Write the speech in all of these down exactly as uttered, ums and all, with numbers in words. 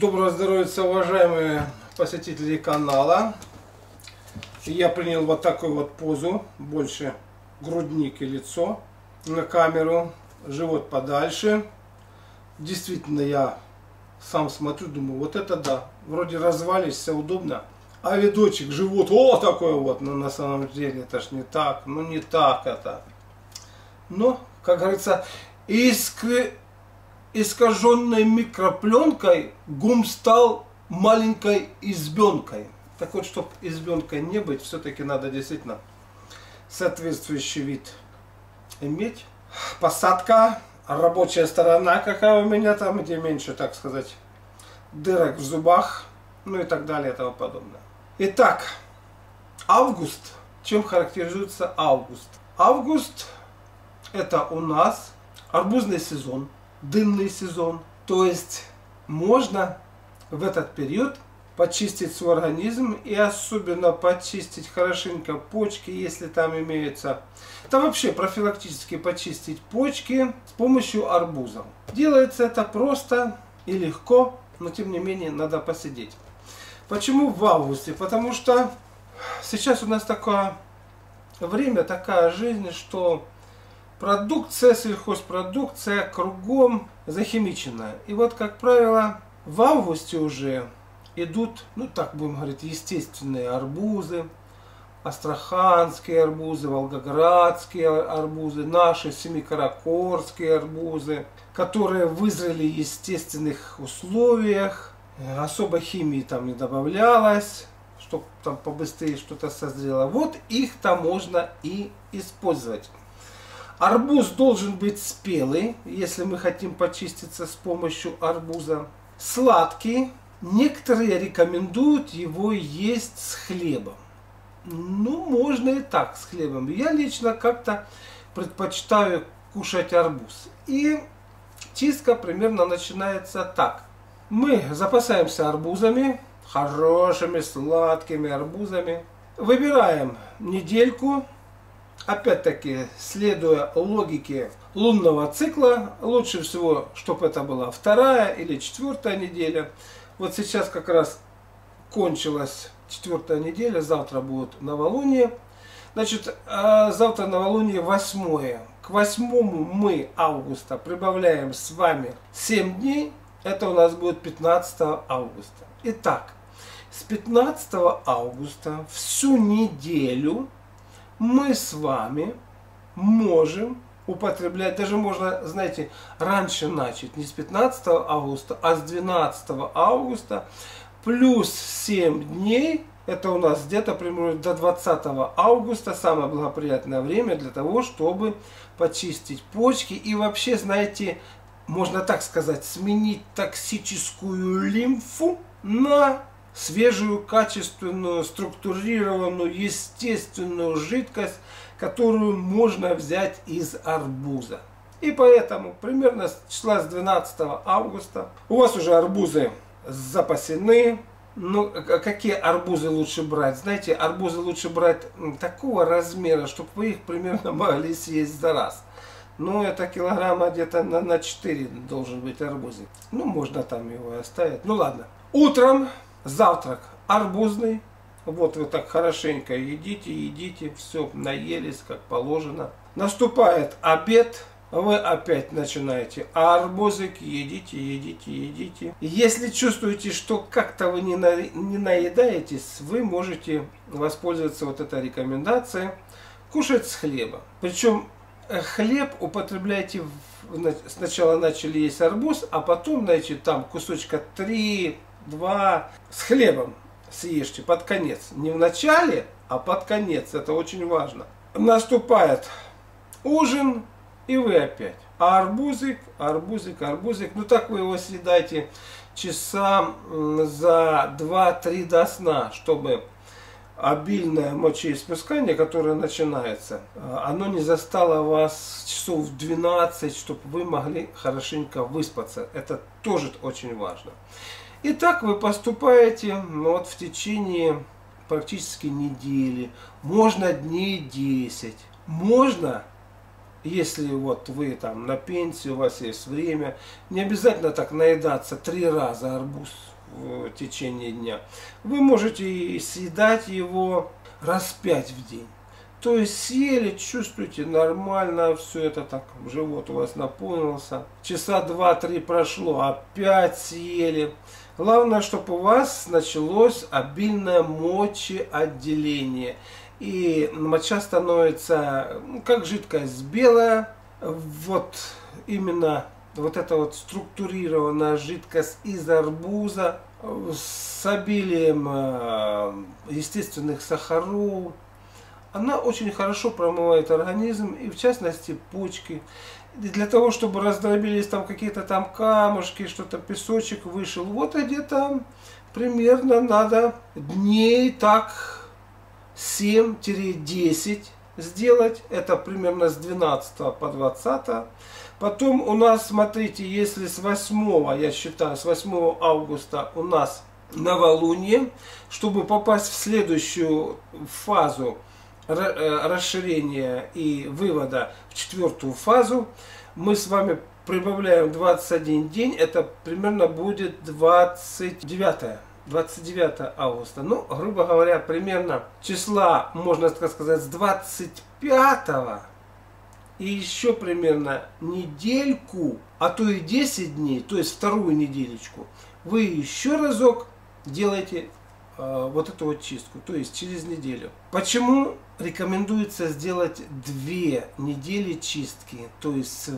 Доброго здоровья, уважаемые посетители канала. Я принял вот такую вот позу, больше грудник и лицо на камеру, живот подальше. Действительно, я сам смотрю, думаю, вот это да, вроде развалишься, удобно. А видочек, живот, о, такой вот, но на самом деле это ж не так, ну не так это. Но, как говорится, искры... искаженной микропленкой гум стал маленькой избенкой. Так вот, чтобы избенкой не быть, все-таки надо действительно соответствующий вид иметь. Посадка, рабочая сторона, какая у меня там, где меньше, так сказать, дырок в зубах, ну и так далее и тому подобное. Итак, август. Чем характеризуется август? Август это у нас арбузный сезон. Дынный сезон. То есть можно в этот период почистить свой организм и особенно почистить хорошенько почки, если там имеются. Это вообще профилактически почистить почки с помощью арбуза. Делается это просто и легко, но тем не менее надо посидеть. Почему в августе? Потому что сейчас у нас такое время, такая жизнь, что продукция, сельхозпродукция кругом захимичена. И вот, как правило, в августе уже идут, ну так будем говорить, естественные арбузы, астраханские арбузы, волгоградские арбузы, наши семикаракорские арбузы, которые вызрели в естественных условиях, особо химии там не добавлялось, чтобы там побыстрее что-то созрело. Вот их-то можно и использовать. Арбуз должен быть спелый, если мы хотим почиститься с помощью арбуза. Сладкий. Некоторые рекомендуют его есть с хлебом. Ну, можно и так, с хлебом. Я лично как-то предпочитаю кушать арбуз. И чистка примерно начинается так. Мы запасаемся арбузами, хорошими сладкими арбузами. Выбираем недельку. Опять-таки, следуя логике лунного цикла, лучше всего, чтобы это была вторая или четвертая неделя. Вот сейчас как раз кончилась четвертая неделя, завтра будет новолуние. Значит, завтра новолуние восьмое. К восьмому мы августа прибавляем с вами семь дней. Это у нас будет пятнадцатого августа. Итак, с пятнадцатого августа всю неделю мы с вами можем употреблять, даже можно, знаете, раньше начать, не с пятнадцатого августа, а с двенадцатого августа, плюс семь дней, это у нас где-то примерно до двадцатого августа, самое благоприятное время для того, чтобы почистить почки и вообще, знаете, можно так сказать, сменить токсическую лимфу на свежую, качественную, структурированную, естественную жидкость, которую можно взять из арбуза. И поэтому примерно с числа с двенадцатого августа у вас уже арбузы запасены. Ну, какие арбузы лучше брать? Знаете, арбузы лучше брать такого размера, чтобы вы их примерно могли съесть за раз. Ну, это килограмма где-то на, на четыре должен быть арбузик. Ну, можно там его оставить. Ну, ладно. Утром завтрак арбузный. Вот вы так хорошенько едите, едите, все, наелись как положено. Наступает обед, вы опять начинаете арбузик, едите, едите, едите. Если чувствуете, что как-то вы не, на, не наедаетесь, вы можете воспользоваться вот этой рекомендацией кушать с хлебом. Причем хлеб употребляйте, в, сначала начали есть арбуз, а потом, значит, там кусочка три, два с хлебом съешьте под конец. Не в начале, а под конец. Это очень важно. Наступает ужин, и вы опять. А арбузик, арбузик, арбузик. Ну так вы его съедайте часа за два-три до сна, чтобы обильное мочеиспускание, которое начинается, оно не застало вас часов в двенадцать, чтобы вы могли хорошенько выспаться. Это тоже очень важно. И так вы поступаете ну, вот в течение практически недели, можно дней десять. Можно, если вот вы там на пенсии, у вас есть время, не обязательно так наедаться три раза арбуз в течение дня, вы можете и съедать его раз пять в день. То есть съели, чувствуете, нормально, все это так, живот у вас наполнился. Часа два-три прошло, опять съели. Главное, чтобы у вас началось обильное мочеотделение. И моча становится, ну, как жидкость белая. Вот именно вот эта вот структурированная жидкость из арбуза с обилием естественных сахаров. Она очень хорошо промывает организм, и в частности почки. И для того, чтобы раздробились там какие-то там камушки, что-то песочек вышел, вот где-то примерно надо дней так семь-десять сделать. Это примерно с двенадцатого по двадцатое. Потом у нас, смотрите, если с восьмого, я считаю, с восьмого августа у нас новолуние, чтобы попасть в следующую фазу расширения и вывода в четвертую фазу, мы с вами прибавляем двадцать один день, это примерно будет двадцать девятое августа. Ну, грубо говоря, примерно числа, можно так сказать, с двадцать пятого и еще примерно недельку, а то и десять дней, то есть вторую неделечку, вы еще разок делаете э, вот эту вот чистку, то есть через неделю. Почему рекомендуется сделать две недели чистки, то есть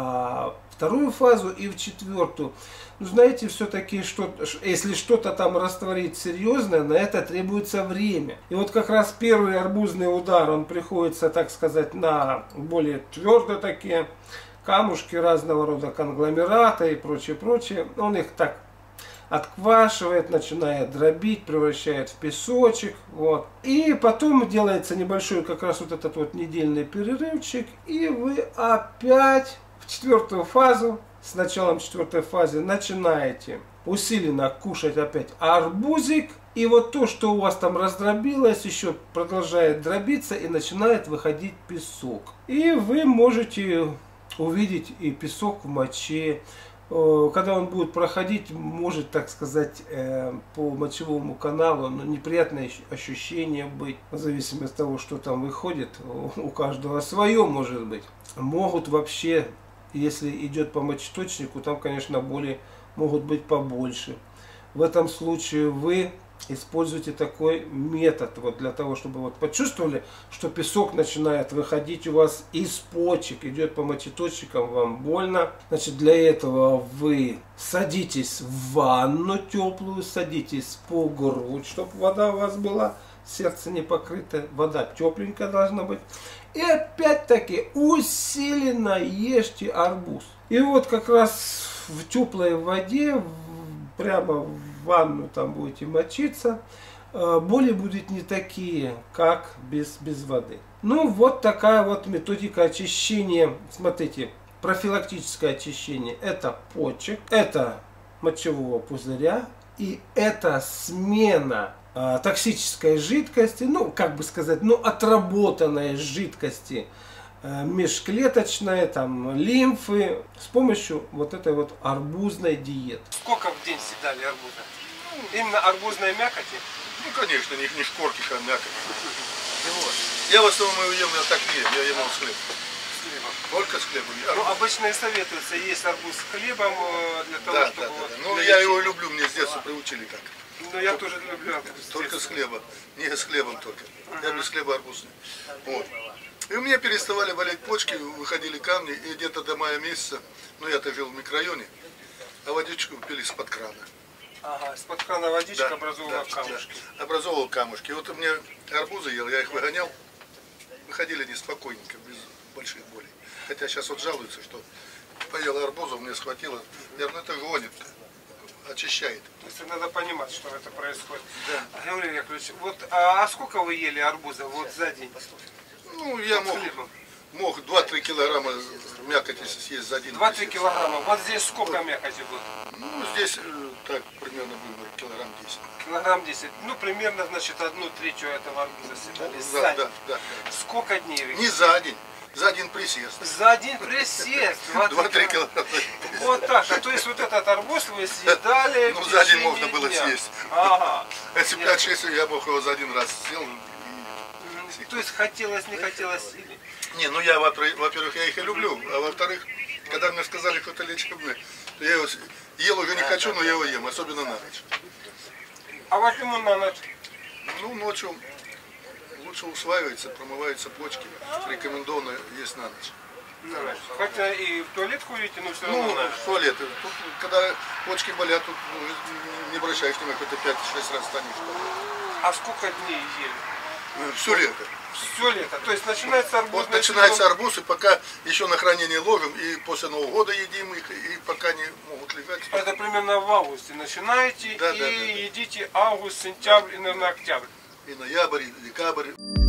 в вторую фазу и в четвертую? Ну, знаете, все-таки, что, если что-то там растворить серьезное, на это требуется время. И вот как раз первый арбузный удар, он приходится, так сказать, на более твердые такие камушки разного рода, конгломерата и прочее, прочее. Он их так отквашивает, начинает дробить, превращает в песочек. Вот. И потом делается небольшой как раз вот этот вот недельный перерывчик, и вы опять в четвертую фазу, с началом четвертой фазы, начинаете усиленно кушать опять арбузик. И вот то, что у вас там раздробилось, еще продолжает дробиться и начинает выходить песок. И вы можете увидеть и песок в моче. Когда он будет проходить, может, так сказать, по мочевому каналу, но неприятное ощущение быть, в зависимости от того, что там выходит, у каждого свое может быть. Могут вообще, если идет по мочеточнику, там, конечно, боли могут быть побольше. В этом случае вы используйте такой метод, вот для того, чтобы вот почувствовали, что песок начинает выходить у вас из почек, идет по мочеточникам, вам больно. Значит, для этого вы садитесь в ванну теплую, садитесь по грудь, чтобы вода у вас была, сердце не покрыто, вода тепленькая должна быть. И опять-таки усиленно ешьте арбуз. И вот как раз в теплой воде, прямо в ванну там будете мочиться, боли будут не такие, как без, без воды. Ну, вот такая вот методика очищения. Смотрите, профилактическое очищение – это почек, это мочевого пузыря, и это смена э, токсической жидкости, ну, как бы сказать, ну, отработанной жидкости э, межклеточной, там, лимфы, с помощью вот этой вот арбузной диеты. Сколько в день съедали арбуза? Именно арбузной мякоти? Ну, конечно, не, не шкорки, а мякоть. Вот. Я в основном его ем, я так не ем, я ем с хлебом. С хлебом. Только с хлебом. Ну, обычно и советуется есть арбуз с хлебом для того, да, чтобы... Да, вот, да, да. Ну, я его люблю, мне с детства приучили так. Ну, я тоже люблю арбуз. Только с хлеба, не с хлебом только. Uh-huh. Я без хлеба арбузный. Вот. И у меня переставали болеть почки, выходили камни, и где-то до мая месяца, ну, я-то жил в микрорайоне, а водичку пили из-под крана. Ага, из-под крана водичка, да, образовывала да, камушки. Да, образовывал камушки. И вот у меня арбузы ел, я их выгонял, выходили неспокойненько, без больших болей. Хотя сейчас вот жалуются, что поел арбузов, мне схватило. Я говорю, ну это гонит, очищает. То есть надо понимать, что это происходит. Да. Георгий Яковлевич, вот, а, а сколько вы ели арбуза вот за день? Ну, я мог, мог два-три килограмма мякоти съесть за день. два-три килограмма. Вот здесь сколько мякоти было? Ну, здесь так примерно было килограмм десять. Килограмм десять. Ну, примерно, значит, одну третью этого арбуза съедали Да, за да, день. да, да. Сколько дней вы? Не за день. За один присест. За один присест. два-три килограмма. Вот так. А то есть вот этот арбуз вы съедали. Ну, за один можно было съесть. Ага. Если пять-шесть, я мог его за один раз съел. То есть хотелось, не хотелось или... Не, ну я, во-первых, я их и люблю, а во-вторых, когда мне сказали, что это лечебное, то я его ел уже не хочу, но я его ем, особенно на ночь. А почему на ночь? Ну, ночью лучше усваивается, промываются почки, рекомендовано есть на ночь. На ночь. Хотя и в туалет ходите, но все равно Ну, на ночь. в туалет. Тут, когда почки болят, тут ну, не обращаешь внимания, хоть пять-шесть раз станешь. А сколько дней ели? Все лето. Все лето. То есть начинается арбуз. Вот начинается арбуз, и пока еще на хранение ложим, и после Нового года едим их, и пока не могут лежать. Это примерно в августе начинаете Да, и да, да, да. едите август, сентябрь и, наверное, октябрь. И ноябрь, и декабрь.